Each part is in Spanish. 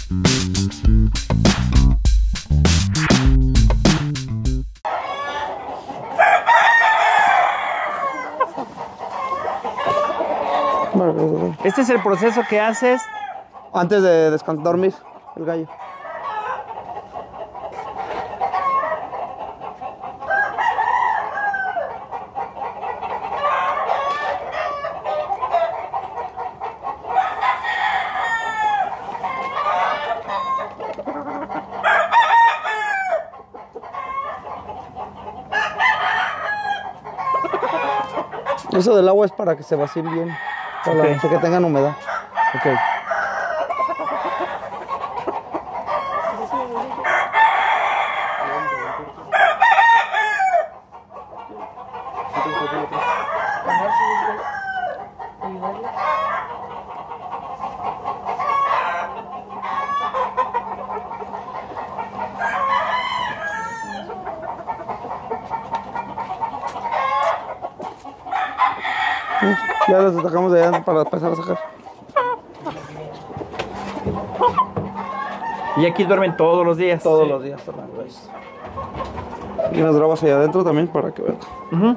Este es el proceso que haces antes de dormir el gallo. Eso del agua es para que se vacíen bien, para que tengan humedad. Ok. Ya los sacamos de allá para empezar a sacar. ¿Y aquí duermen todos los días? Todos los días, Fernando. Y las drogas allá adentro también para que vean.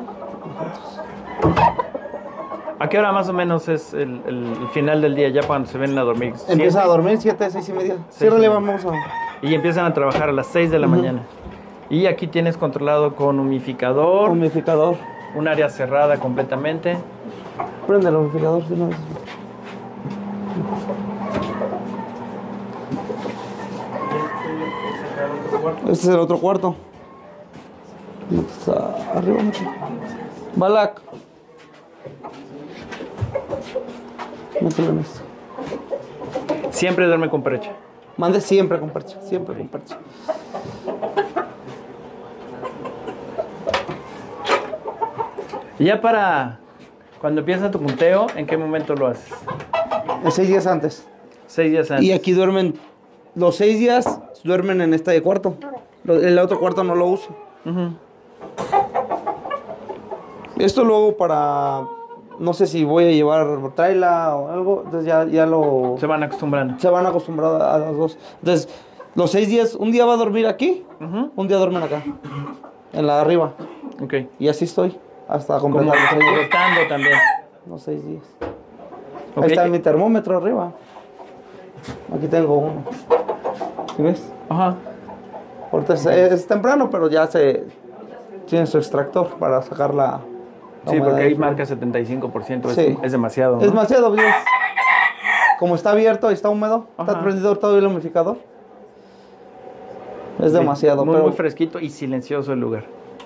¿A qué hora más o menos es el final del día ya cuando se ven a dormir? Empieza a dormir 7, 6 y media. Ciérrale, vamos a... Y empiezan a trabajar a las 6 de la mañana. Y aquí tienes controlado con humidificador. Humidificador. Un área cerrada completamente. Prende el humidificador si no es... Este es el otro cuarto. Está arriba. Balak. Mételo en esto. Siempre duerme con percha. Mande siempre con percha. Siempre con percha. Y ya para cuando empieza tu punteo, ¿en qué momento lo haces? 6 días antes. 6 días antes. Y aquí duermen, los 6 días duermen en este cuarto. El otro cuarto no lo uso. Esto luego para, no sé si voy a llevar traila o algo, entonces ya lo... Se van acostumbrando. Se van acostumbrando a los dos. Entonces, los 6 días, un día va a dormir aquí, un día duermen acá, en la de arriba. Ok. Y así estoy, hasta completar los 6 días. Rotando también. Los 6 días. Okay. Ahí está mi termómetro arriba. Aquí tengo uno. ¿Sí ves? Ajá. Ahorita es temprano, pero ya se tiene su extractor para sacar la Sí, humedad. porque ahí marca 75%. Sí. Es demasiado, ¿no? Es demasiado, bien. Como está abierto y está húmedo, Ajá. está prendido todo el humidificador. Es demasiado, muy, pero... muy fresquito y silencioso el lugar.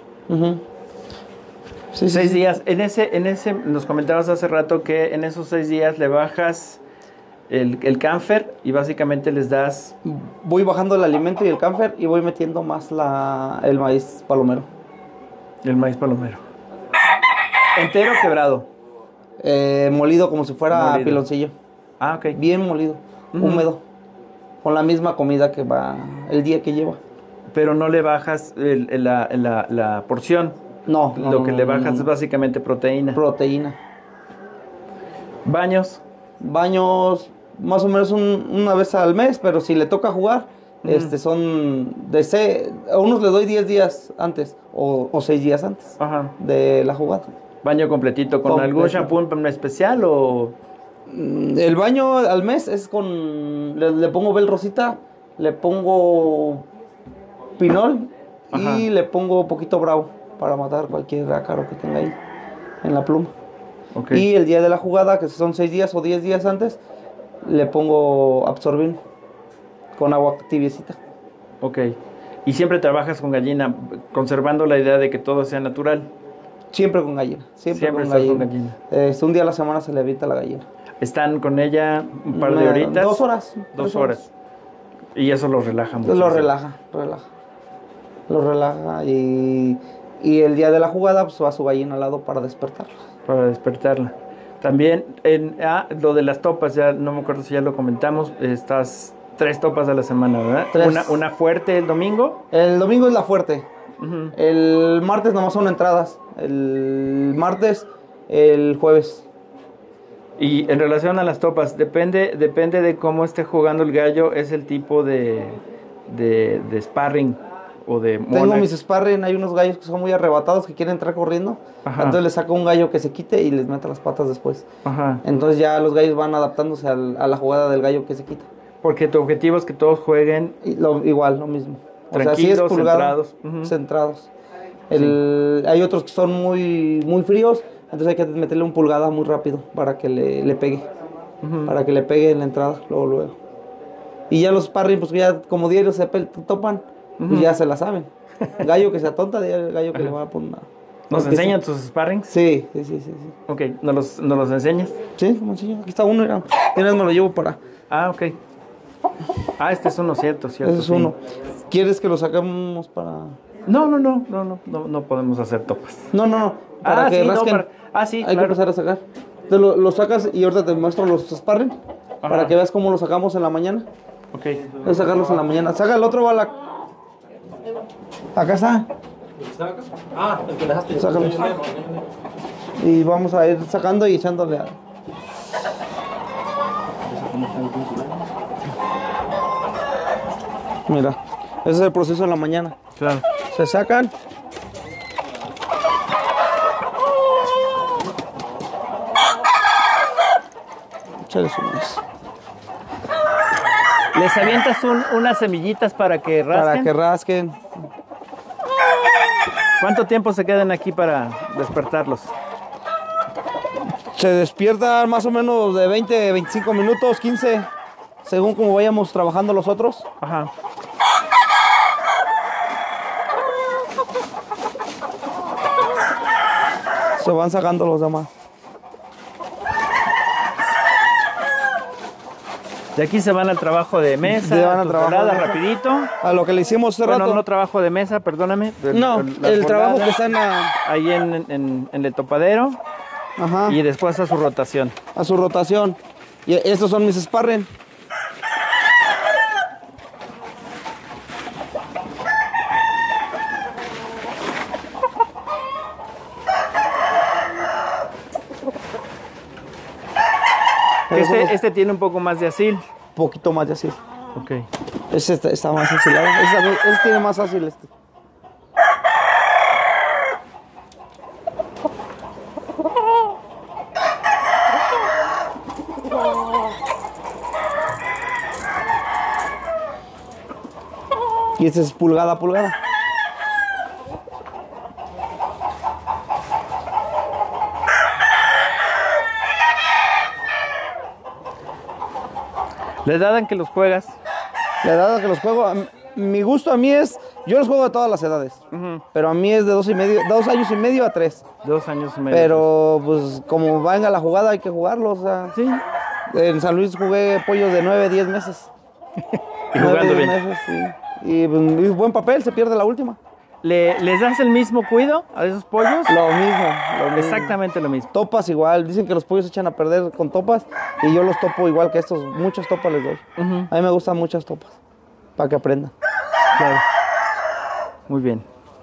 Sí, 6 días. En ese nos comentabas hace rato que en esos 6 días le bajas el camfer y básicamente les das... Voy bajando el alimento y el camfer y voy metiendo más el maíz palomero. El maíz palomero. ¿Entero o quebrado? Molido como si fuera Molido. piloncillo. Ah, ok. Bien molido, húmedo. Con la misma comida que va el día que lleva. Pero no le bajas la porción. No. Lo que le bajas es básicamente proteína. Proteína. ¿Baños? Baños más o menos una vez al mes, pero si le toca jugar, son a unos le doy 10 días antes o 6 días antes de la jugada. ¿Baño completito con algún shampoo en especial o...? El baño al mes es con... Le pongo Bel Rosita, le pongo Pinol y le pongo poquito Bravo para matar cualquier ácaro que tenga ahí en la pluma. Okay. Y el día de la jugada, que son 6 días o 10 días antes, le pongo Absorbin con agua tibiecita. Ok. ¿Y siempre trabajas con gallina, conservando la idea de que todo sea natural? Siempre con gallina. Siempre con gallina. Un día a la semana se le avienta la gallina. ¿Están con ella un par de horitas? 2 horas. 2 horas. Y eso los relaja mucho. Lo relaja. Lo relaja y el día de la jugada pues va su gallina al lado para despertarla. Para despertarla. También, lo de las topas, ya no me acuerdo si ya lo comentamos, estás 3 topas a la semana, ¿verdad? 3. Una fuerte el domingo. El domingo es la fuerte. El martes nomás son entradas. El martes, el jueves. Y en relación a las topas, depende de cómo esté jugando el gallo, es el tipo de sparring o de Tengo mola. mis sparring, hay unos gallos que son muy arrebatados que quieren entrar corriendo. Ajá. Entonces les saco un gallo que se quite y les meto las patas después. Ajá. Entonces ya los gallos van adaptándose a la jugada del gallo que se quita. Porque tu objetivo es que todos jueguen Igual, lo mismo. tranquilos, centrados. Centrados. Hay otros que son muy fríos, entonces hay que meterle un pulgada muy rápido para que le pegue. Para que le pegue en la entrada, luego. Y ya los sparring, pues ya como diarios se topan, pues ya se la saben. Gallo que se atonta, el gallo que le va a poner una... ¿Nos enseñan tus sparrings? Sí. Ok, ¿nos los enseñas? Sí, me enseño. Aquí está uno, mira. Me lo llevo para... Ah, ok. Ah, este es uno, cierto. Ese es uno. ¿Quieres que lo sacamos para...? No podemos hacer topas. No. Para que rasquen. Sí, Hay que empezar a sacar. Entonces lo sacas y ahorita te muestro los sparring. Ajá. Para que veas cómo los sacamos en la mañana. Ok. Voy a sacarlos en la mañana. Saca el otro, bala. Acá está. Ah, el que dejaste. Sácalo. Y vamos a ir sacando y echándole a... Mira, ese es el proceso en la mañana. Claro. Se sacan. Échale su más. ¿Les avientas unas semillitas para que rasquen? Para que rasquen. ¿Cuánto tiempo se quedan aquí para despertarlos? Se despiertan más o menos de 20, 25 minutos, 15, según como vayamos trabajando los otros. Ajá. Se van sacando los demás. De aquí se van al trabajo de mesa, Se van al tus trabajo voladas de mesa. rapidito. A lo que le hicimos hace Bueno, rato. no trabajo de mesa, perdóname. No, Las el trabajo voladas, que está en la... ahí en el topadero Ajá, y después a su rotación. a su rotación. Y estos son mis sparring. Este tiene un poco más de asil. Poquito más de así. Ok. Ese está más asilado. Ese tiene más ágil este. Y este es pulgada a pulgada. La edad en que los juegas. La edad a que los juego, mi gusto a mí es, yo los juego de todas las edades, pero a mí es de 2 años y medio a 3. 2 años y medio. Pero pues como venga la jugada hay que jugarlo, o sea. Sí. En San Luis jugué pollos de 9, 10 meses. Y jugando 9, 10 bien. meses, sí. Y pues, buen papel, se pierde la última. ¿Les das el mismo cuido a esos pollos? Lo mismo. Exactamente lo mismo. Topas igual, dicen que los pollos se echan a perder con topas y yo los topo igual que estos, muchas topas les doy. A mí me gustan muchas topas, para que aprendan. Claro. Muy bien.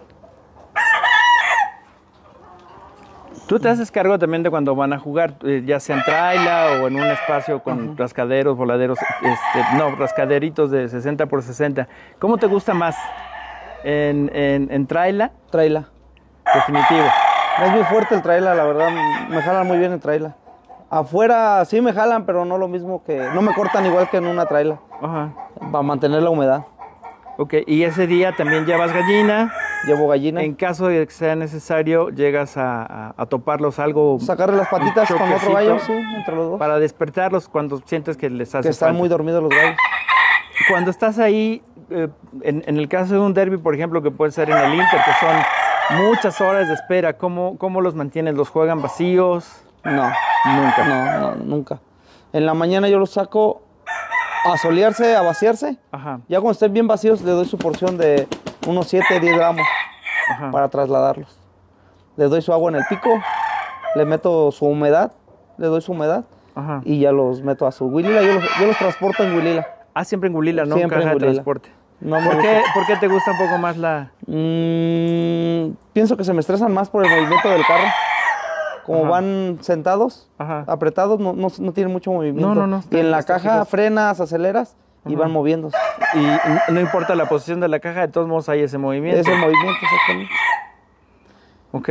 ¿Tú te haces cargo también de cuando van a jugar, ya sea en traila o en un espacio con rascaderos, voladeros, rascaderitos de 60 por 60? ¿Cómo te gusta más? ¿En traila? Traila. Definitivo. Es muy fuerte el traila, la verdad, me jalan muy bien el traila. Afuera sí me jalan, pero no lo mismo que, no me cortan igual que en una traila, Ajá. para mantener la humedad. Ok, y ese día también llevas gallina. Llevo gallina. En caso de que sea necesario, llegas a toparlos algo. Sacarle las patitas un con otro choquecito gallo, sí, entre los dos. Para despertarlos cuando sientes que les hace Que están falta. muy dormidos los gallos. Cuando estás ahí, en el caso de un derby, por ejemplo, que puede ser en el Inter, que son muchas horas de espera, ¿cómo los mantienes? ¿Los juegan vacíos? No, Nunca. no, nunca. En la mañana yo los saco a solearse, a vaciarse. Ajá, Ya cuando estén bien vacíos le doy su porción de unos 7, 10 gramos ajá. para trasladarlos. Le doy su agua en el pico, le meto su humedad, le doy su humedad Ajá. y ya los meto a su Huilila. Yo los transporto en Huilila. Ah, siempre en Gulila, ¿no? Siempre en Caja de Gulila. transporte. No me ¿Por qué te gusta un poco más la...? Pienso que se me estresan más por el movimiento del carro. como Ajá. van sentados, Ajá. apretados, no tienen mucho movimiento. No, no, Y en la está caja fijo. frenas, aceleras y van moviéndose. Y no importa la posición de la caja, de todos modos hay ese movimiento. Es el movimiento, exactamente. Ok,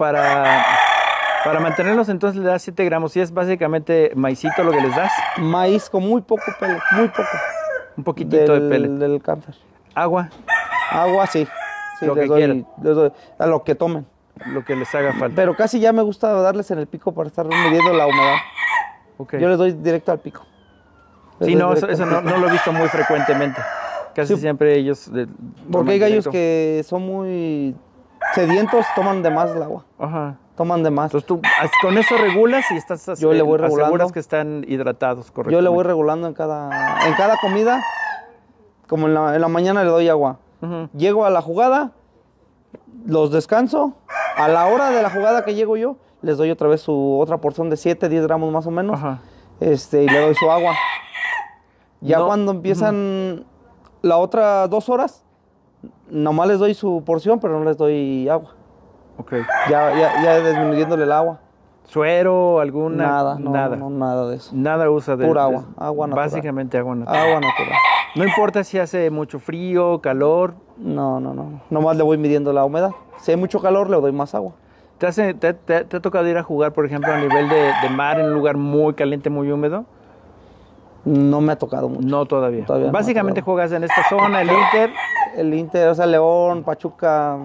para mantenerlos entonces le das 7 gramos y es básicamente maicito lo que les das, Maíz con muy poco pellet, muy poco. un poquitito de pellet. Del camper. Agua, Agua, sí. Sí, Lo les que doy, quieran. les doy a lo que tomen. lo que les haga falta. Pero casi ya me gusta darles en el pico para estar midiendo la humedad. Ok. Yo les doy directo al pico. Les Sí, doy no, eso, directo eso al no, pico. no lo he visto muy frecuentemente. Casi Sí. siempre ellos... Porque hay gallos directo. que son muy sedientos, toman de más el agua. Ajá. Toman de más. Entonces tú con eso regulas y estás Yo le voy regulando. aseguras que están hidratados correctamente. Yo le voy regulando en cada comida. Como en la mañana le doy agua. Ujú. Llego a la jugada, los descanso. A la hora de la jugada que llego yo, les doy otra vez su otra porción de 7, 10 gramos más o menos. Ajá. Y le doy su agua. Ya No, cuando empiezan la otra 2 horas, nomás les doy su porción, pero no les doy agua. Ok. Ya disminuyéndole el agua. ¿Suero, alguna? Nada, Nada. nada de eso. Nada usa de... Pura de- agua natural. Básicamente agua natural. Agua natural. No importa si hace mucho frío, calor. No. Nomás le voy midiendo la humedad. Si hay mucho calor, le doy más agua. ¿Te ha tocado ir a jugar, por ejemplo, a nivel de mar en un lugar muy caliente, muy húmedo? No me ha tocado mucho. No, todavía. Todavía no, Básicamente todavía juegas en esta zona, el Inter. El Inter, o sea, León, Pachuca,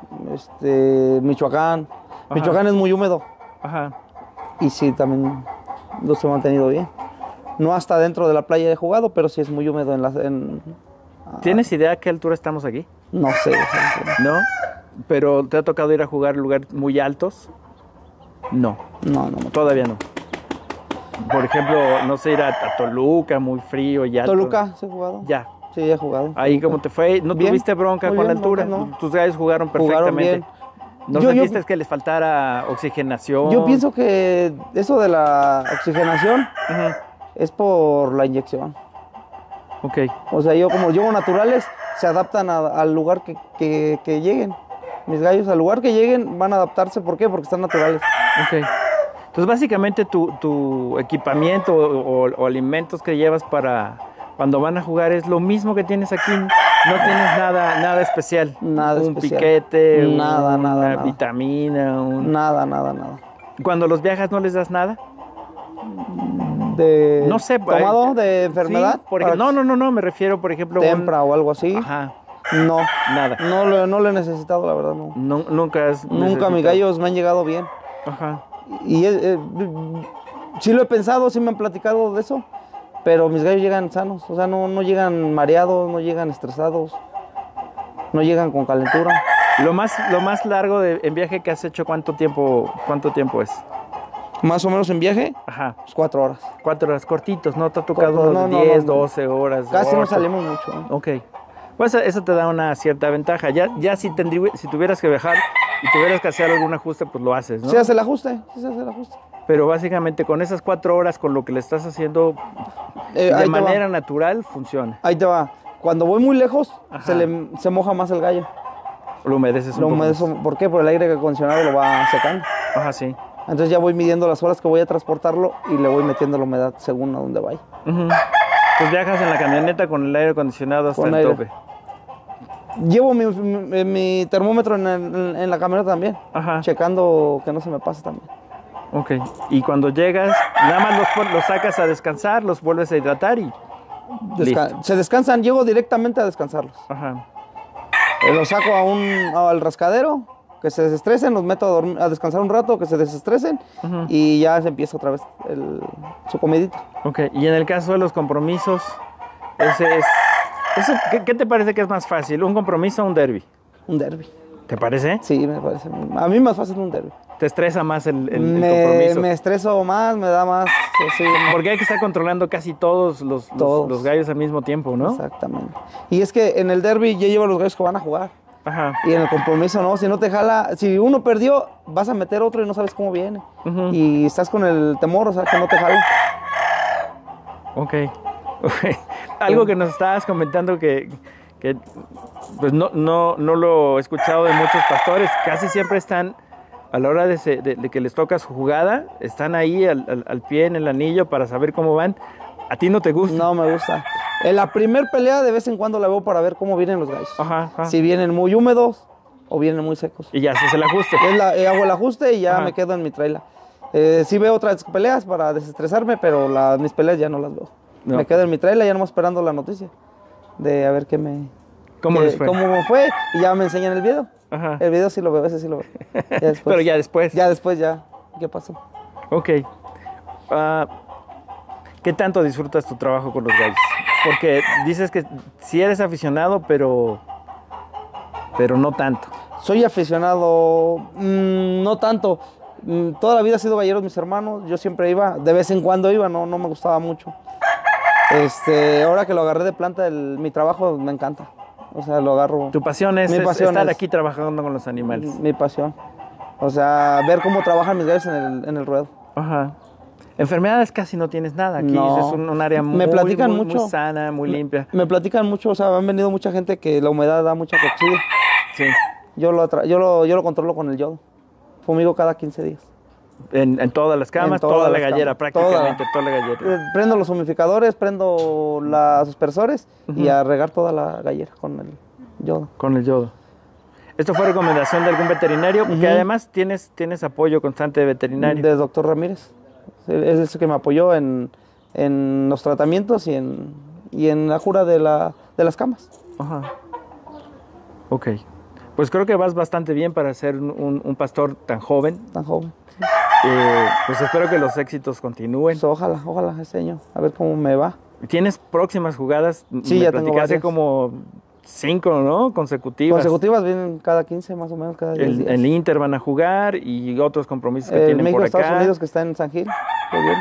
Michoacán. Ajá. Michoacán es muy húmedo. Ajá. Y sí, también los he mantenido bien. No hasta dentro de la playa he jugado, pero sí es muy húmedo ¿Tienes idea a qué altura estamos aquí? no sé. ¿No? ¿Pero te ha tocado ir a jugar en lugares muy altos? No, No. todavía no. Por ejemplo, no sé, ir a Toluca, muy frío y alto. Toluca, ¿sí he jugado? Ya. Sí, he jugado. Ahí, ¿cómo te fue? ¿No Bien, tuviste bronca muy con la bien, altura? bronca no. Tus gallos jugaron Jugaron perfectamente. bien. ¿No Yo- sentiste que les faltara oxigenación? Yo pienso que eso de la oxigenación Ujú. es por la inyección. Ok. O sea, yo como llevo naturales, se adaptan al lugar que lleguen. Mis gallos, al lugar que lleguen, van a adaptarse. ¿Por qué? Porque están naturales. Ok. Entonces, básicamente, tu equipamiento o alimentos que llevas para cuando van a jugar es lo mismo que tienes aquí. No tienes nada especial. Nada un especial. piquete, Nada, una nada. vitamina. Nada. Cuando los viajas, ¿no les das nada? No sé. ¿Tomado de enfermedad? Sí, por ejemplo, no, me refiero, por ejemplo, Tempra o algo así. Ajá, No. nada. No lo he necesitado, la verdad, no. Nunca has Nunca mis necesitado. gallos me han llegado bien. Ajá. Y sí lo he pensado, sí me han platicado de eso, pero mis gallos llegan sanos, o sea, no llegan mareados, no llegan estresados, no llegan con calentura. Lo más largo en viaje que has hecho, ¿cuánto tiempo es? Más o menos en viaje, Ajá. pues 4 horas. 4 horas cortitos, ¿no? Te ha tocado Corto, unos no, 10, no. 12 horas. Casi no 8. salimos mucho. ¿eh? Ok. Pues eso te da una cierta ventaja. Ya si tuvieras que viajar y tuvieras que hacer algún ajuste, pues lo haces, ¿no? Se hace el ajuste, sí se hace el ajuste. Pero básicamente con esas 4 horas, con lo que le estás haciendo Ahí de te manera va, natural, funciona. ahí te va. Cuando voy muy lejos, Ajá. se moja más el gallo. Lo humedeces un Lo poco más. humedezo, ¿por qué? Por el aire acondicionado lo va secando. Ajá, sí. Entonces ya voy midiendo las horas que voy a transportarlo y le voy metiendo la humedad según a dónde vaya. Ujú. Pues viajas en la camioneta con el aire acondicionado hasta Con el aire. tope. Llevo mi termómetro en la camioneta también, Ajá. checando que no se me pase también. Ok. Y cuando llegas, nada más los sacas a descansar, los vuelves a hidratar y... Listo. Se descansan, llego directamente a descansarlos. Ajá. Los saco al rascadero, que se desestresen, los meto a descansar un rato, que se desestresen Ujú. y ya se empieza otra vez su comidita. Ok. Y en el caso de los compromisos, ¿qué te parece que es más fácil? ¿Un compromiso o un derby? Un derby. ¿Te parece? Sí, me parece. A mí más fácil un derby. ¿Te estresa más el compromiso? Me estreso más, me da más. Sí, Porque hay que estar controlando casi todos los gallos al mismo tiempo, ¿no? exactamente. Y es que en el derby yo llevo a los gallos que van a jugar. Ajá. Y en el compromiso no, si no te jala, si uno perdió, vas a meter otro y no sabes cómo viene. Ujú. Y estás con el temor, o sea, que no te jale. Ok. Algo que nos estabas comentando que pues no lo he escuchado de muchos pastores, casi siempre están a la hora de que les toca su jugada, están ahí al pie en el anillo para saber cómo van. ¿A ti no te gusta? No me gusta. En la primer pelea de vez en cuando la veo para ver cómo vienen los gallos. Ajá, ajá. Si vienen muy húmedos o vienen muy secos. Y ya haces el ajuste. Hago el ajuste y ya Ajá. me quedo en mi traila. Sí veo otras peleas para desestresarme, pero mis peleas ya no las veo. No. Me quedo en mi traila ya nomás esperando la noticia. De a ver ¿Cómo les fue? cómo fue y ya me enseñan el video. Ajá. El video sí lo veo, ese sí lo veo. Ya después, Pero ya después. Ya después, ya. ¿Qué pasó? Ok. ¿Qué tanto disfrutas tu trabajo con los gallos? Porque dices que sí eres aficionado, pero no tanto. Soy aficionado, no tanto. Toda la vida he sido galleros mis hermanos. Yo siempre iba, de vez en cuando iba, no me gustaba mucho. Ahora que lo agarré de planta, mi trabajo me encanta. O sea, lo agarro. Tu pasión es estar aquí trabajando con los animales. Mi pasión. O sea, ver cómo trabajan mis gallos en el ruedo. Ajá. Enfermedades casi no tienes nada. Aquí No. es un área Me platican mucho. muy sana, muy limpia. Me platican mucho, o sea, han venido mucha gente que la humedad da mucha cochinilla. Sí. Yo lo controlo con el yodo. Fumigo cada 15 días. En todas las camas, En todas toda la las gallera, camas. prácticamente toda la gallera. Prendo los humidificadores, prendo los aspersores y a regar toda la gallera con el yodo. Con el yodo. ¿Esto fue recomendación de algún veterinario? Porque además tienes apoyo constante de veterinario. Del doctor Ramírez. Es el que me apoyó en los tratamientos y en la cura de las camas. Ajá. Ok. Pues creo que vas bastante bien para ser un pastor tan joven. Tan joven. Pues espero que los éxitos continúen. Pues ojalá ese año. A ver cómo me va. ¿Tienes próximas jugadas? Sí, Me ya tengo platicaste varias. como 5, ¿no? Consecutivas. Consecutivas vienen cada 15 más o menos, cada 10 días. El Inter van a jugar y otros compromisos que El tienen México, por Estados acá. Unidos, que está en San Gil. que viene.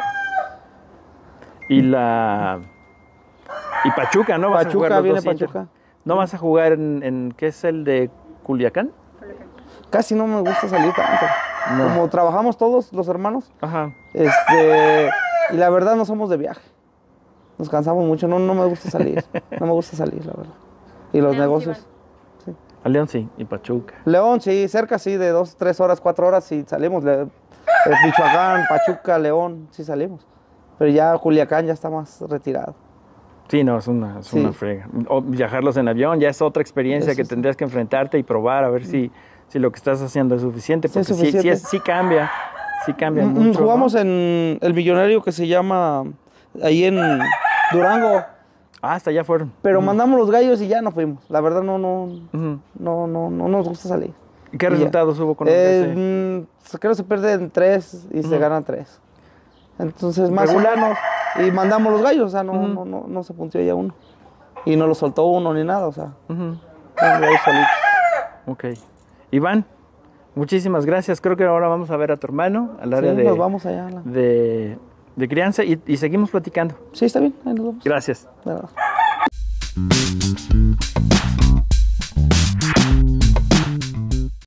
Y Pachuca, ¿no? Vas a jugar Pachuca, los viene dos Inter. Pachuca. ¿No vas a jugar en qué es el de Culiacán? Casi no me gusta salir tanto. No. Como trabajamos todos los hermanos, Ajá. y la verdad no somos de viaje. Nos cansamos mucho, no me gusta salir. No me gusta salir, la verdad. Y los negocios. Sí. A León sí, y Pachuca. León, sí, cerca sí, de 2, 3 horas, 4 horas, sí salimos. Michoacán, Pachuca, León, sí salimos. Pero ya Culiacán ya está más retirado. Sí, no, es una frega. O viajarlos en avión ya es otra experiencia Eso que sí. tendrías que enfrentarte y probar a ver si lo que estás haciendo es suficiente. Sí, es Porque suficiente. sí cambia. Sí cambia mucho. Jugamos ¿no? en el millonario que se llama ahí en Durango. Hasta allá fueron. Pero mandamos los gallos y ya no fuimos. La verdad no Ujú. nos gusta salir. ¿Qué Y resultados hubo con ese? Creo que se pierden 3 y se ganan 3. Entonces más Regular. o menos. Y mandamos los gallos, o sea, no se puntió ya uno. Y no lo soltó uno ni nada, o sea. Ujú. Los gallos solitos. Ok. Iván, muchísimas gracias. Creo que ahora vamos a ver a tu hermano al área Sí, nos vamos allá. de crianza y seguimos platicando. Sí, está bien, ahí nos vamos. Gracias. De nada.